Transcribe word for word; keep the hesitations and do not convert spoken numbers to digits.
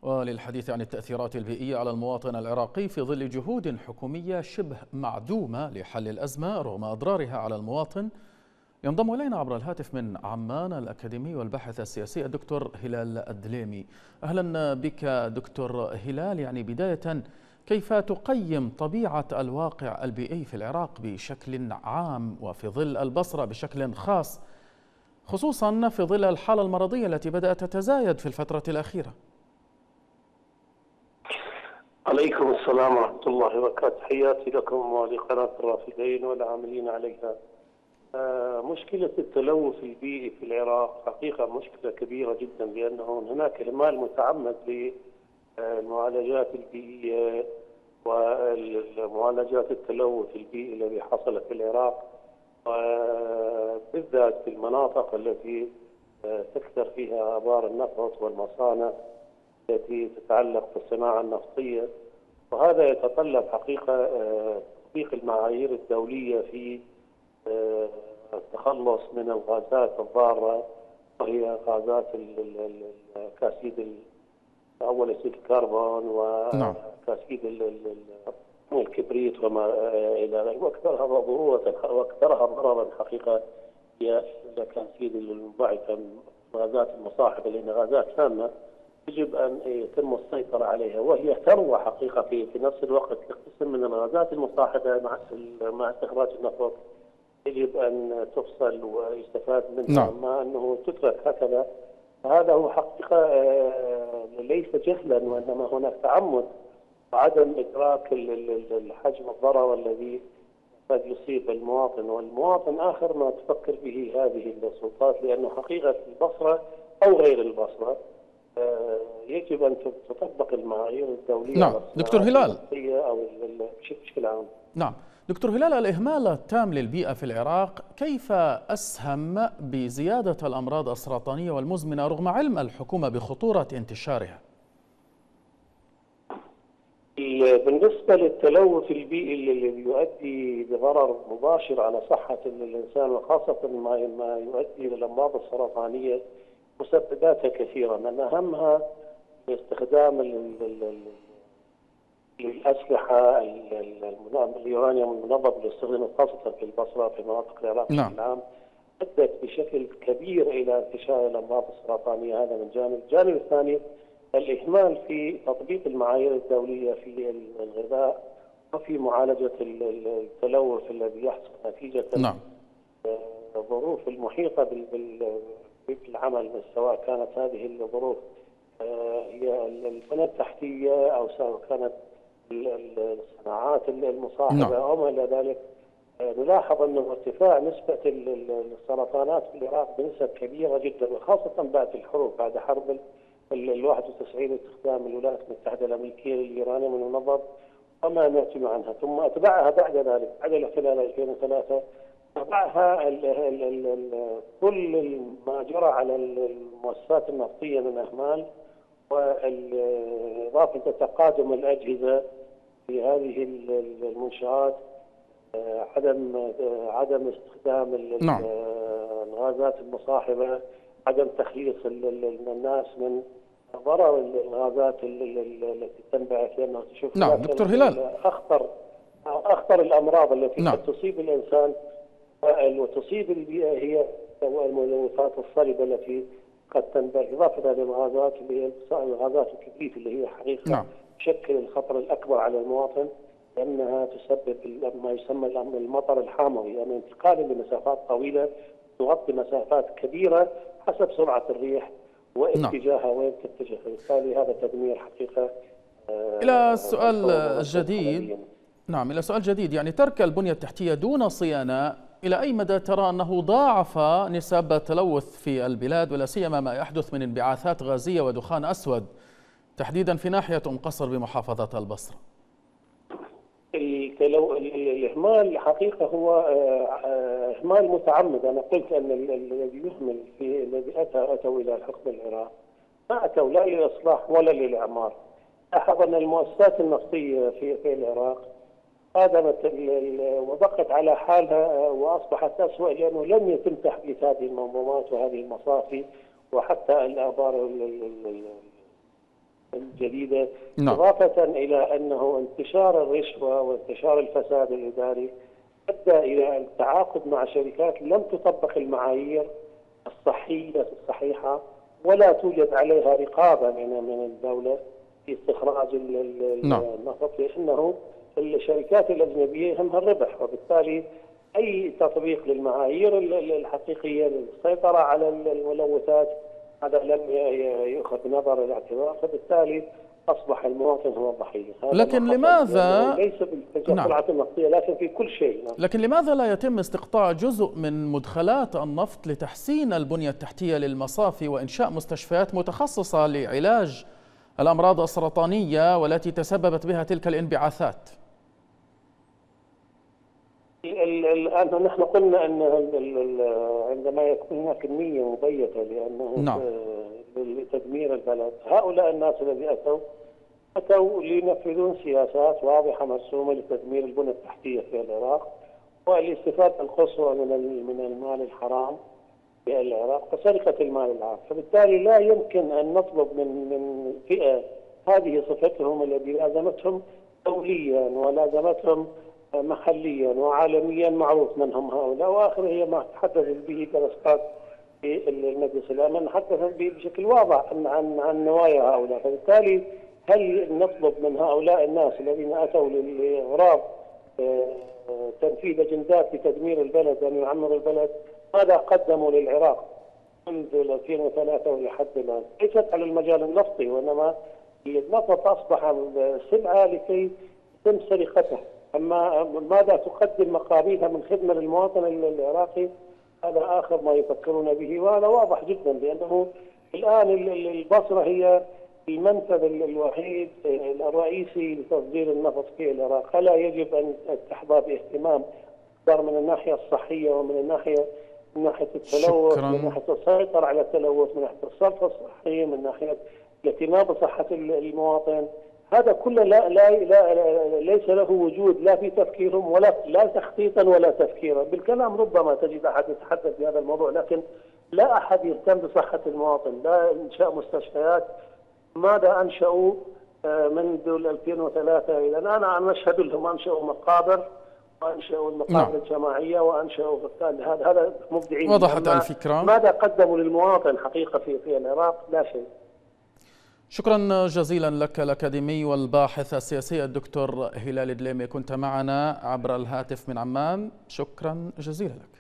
وللحديث عن التأثيرات البيئية على المواطن العراقي في ظل جهود حكومية شبه معدومة لحل الأزمة رغم أضرارها على المواطن، ينضم إلينا عبر الهاتف من عمان الأكاديمي والباحث السياسي الدكتور هلال الدليمي. أهلا بك دكتور هلال. يعني بداية، كيف تقيم طبيعة الواقع البيئي في العراق بشكل عام وفي ظل البصرة بشكل خاص، خصوصا في ظل الحالة المرضية التي بدأت تتزايد في الفترة الأخيرة؟ عليكم السلام ورحمة الله وبركاته. تحياتي لكم ولقناة الرافدين والعاملين عليها. آه مشكلة التلوث البيئي في العراق حقيقة مشكلة كبيرة جدا، لأنه هناك إهمال متعمد للمعالجات البيئية ومعالجات التلوث البيئي الذي حصل في العراق، وبالذات في المناطق التي تكثر فيها آبار النفط والمصانع التي تتعلق بالصناعة النفطية. وهذا يتطلب حقيقة تطبيق المعايير الدولية في التخلص من الغازات الضارة، وهي غازات الكاسيد أول أكسيد الكربون وكاسيد الكبريت وما إلى ذلك، وأكثرها ضرورة وأكثرها ضررا حقيقة هي الكاسيد المنبعثة من الغازات المصاحبة، لأن غازات سامة يجب أن يتم السيطرة عليها، وهي ثروة حقيقة في في نفس الوقت. قسم من الغازات المصاحبة مع مع استخراج النفط يجب أن تفصل ويستفاد منها، نعم. ما أنه تترك هكذا هذا هو حقيقة ليس جهلا، وإنما هناك تعمد وعدم إدراك الحجم الضرر الذي قد يصيب المواطن، والمواطن آخر ما تفكر به هذه السلطات، لأنه حقيقة البصرة أو غير البصرة يجب أن تطبق المعايير الدولية. نعم دكتور هلال، أو بشكل عام. نعم دكتور هلال، الإهمال التام للبيئة في العراق كيف أسهم بزيادة الأمراض السرطانية والمزمنة رغم علم الحكومة بخطورة انتشارها؟ بالنسبة للتلوث البيئي الذي يؤدي بضرر مباشر على صحة الإنسان، وخاصة ما يؤدي إلى الأمراض السرطانية، مسبباتها كثيرة، من أهمها استخدام الأسلحة اليورانيوم المنظم اللي استخدمت خاصة في البصرة في مناطق العراق بشكل عام، أدت بشكل كبير إلى انتشار الأمراض السرطانية. هذا من جانب. الجانب الثاني الإهمال في تطبيق المعايير الدولية في الغذاء وفي معالجة التلوث الذي يحصل نتيجة نعم. الظروف المحيطة بالعمل، سواء كانت هذه الظروف هي البنى التحتية أو سواء كانت الصناعات المصاحبة أو ما إلى ذلك. نلاحظ أنه ارتفاع نسبة السرطانات في العراق بنسب كبيرة جدا، وخاصة بعد الحروب، بعد حرب ال واحد وتسعين استخدام الولايات المتحدة الأمريكية لليورانيوم المنظم وما ناتج عنها، ثم أتبعها بعد ذلك بعد الاحتلال ألفين وثلاثة تبعها ال ال ال ال كل ما جرى على المؤسسات النفطية من أهمال، وإضافة تقادم الأجهزة في هذه المنشآت، عدم عدم استخدام نعم. الغازات المصاحبة، عدم تخليص الناس من ضرر الغازات التي تنبعث، لأنها تشوف نعم دكتور هلال، أخطر أخطر الأمراض التي نعم. قد تصيب الإنسان وتصيب البيئة هي الملوثات الصلبة التي قد تنبعث، إضافة إلى الغازات اللي هي الغازات الكبريت اللي هي حقيقة نعم. تشكل الخطر الأكبر على المواطن، لأنها تسبب ما يسمى المطر الحامضي، يعني انتقالا لمسافات طويلة تغطي مسافات كبيرة حسب سرعة الريح واتجاهها وين تتجه، بالتالي هذا تدمير حقيقة. إلى سؤال جديد، نعم إلى سؤال جديد، يعني ترك البنية التحتية دون صيانة إلى أي مدى ترى أنه ضاعف نسب التلوث في البلاد، ولا سيما ما يحدث من انبعاثات غازية ودخان أسود تحديدا في ناحية أم قصر بمحافظة البصرة؟ الإهمال حقيقة هو إهمال متعمد. أنا قلت أن الذي يهمل في الذي أتى أتوا إلى حكم العراق ما أتوا لا للإصلاح ولا للإعمار. لاحظ أن المؤسسات النفطية في في العراق قادمت وبقت على حالها وأصبحت أسوأ، لأنه لم يتم تحديث هذه المنظومات وهذه المصافي وحتى الآبار جديدة. نعم. إضافة إلى أنه انتشار الرشوة وانتشار الفساد الإداري أدى إلى التعاقد مع شركات لم تطبق المعايير الصحية الصحيحة، ولا توجد عليها رقابة من من الدولة في استخراج نعم. النفط، لأنه الشركات الأجنبية يهمها الربح، وبالتالي أي تطبيق للمعايير الحقيقية للسيطرة على الملوثات هذا لم يؤخذ بنظر الاعتبار، فبالتالي أصبح المواطن هو الضحية. لكن لماذا ليس بالتجرعة النفطية لكن في كل شيء. لكن لماذا لا يتم استقطاع جزء من مدخلات النفط لتحسين البنية التحتية للمصافي وإنشاء مستشفيات متخصصة لعلاج الأمراض السرطانية والتي تسببت بها تلك الانبعاثات؟ الآن نحن قلنا أن عندما يكون هناك نية مبيتة لأنه نعم. لتدمير البلد، هؤلاء الناس الذين أتوا أتوا لينفذون سياسات واضحة مرسومة لتدمير البنى التحتية في العراق والاستفادة القصوى من من المال الحرام في العراق وسرقة المال العام، فبالتالي لا يمكن أن نطلب من من فئة هذه صفتهم الذي لازمتهم دوليا ولازمتهم محليا وعالميا معروف من هم هؤلاء، واخر هي ما تحدثت به دراسات في المجلس الامن، حدثت به بشكل واضح عن عن عن نوايا هؤلاء، فبالتالي هل نطلب من هؤلاء الناس الذين اتوا لاغراض تنفيذ اجندات لتدمير البلد ان يعمروا البلد ماذا قدموا للعراق منذ ألفين وثلاثة ولحد الان؟ ليست على المجال النفطي، وانما النفط اصبح سلعه لكي يتم سرقته. أما ماذا تقدم مقابلها من خدمة للمواطن العراقي هذا آخر ما يفكرون به، وهذا واضح جدا لأنه الآن البصرة هي المنفذ الوحيد الرئيسي لتصدير النفط في العراق، فلا يجب أن تحظى باهتمام أكبر من الناحية الصحية ومن الناحية من ناحية التلوث، شكراً. من ناحية السيطرة على التلوث، من ناحية الصرف الصحي، من ناحية الاهتمام بصحة المواطن. هذا كله لا لا لا ليس له وجود لا في تفكيرهم ولا لا تخطيطا ولا تفكيرا، بالكلام ربما تجد احد يتحدث بهذا الموضوع لكن لا احد يهتم بصحه المواطن، لا انشاء مستشفيات. ماذا انشأوا منذ ألفين وثلاثة الى الان؟ انا اشهد لهم انشأوا مقابر وانشأوا المقابر نعم. الجماعيه وانشأوا هذا هذا مبدعين. وضحت الفكره. ماذا قدموا للمواطن حقيقه في في العراق؟ لا شيء. شكرا جزيلا لك الأكاديمي والباحث السياسي الدكتور هلال دليمي، كنت معنا عبر الهاتف من عمان، شكرا جزيلا لك.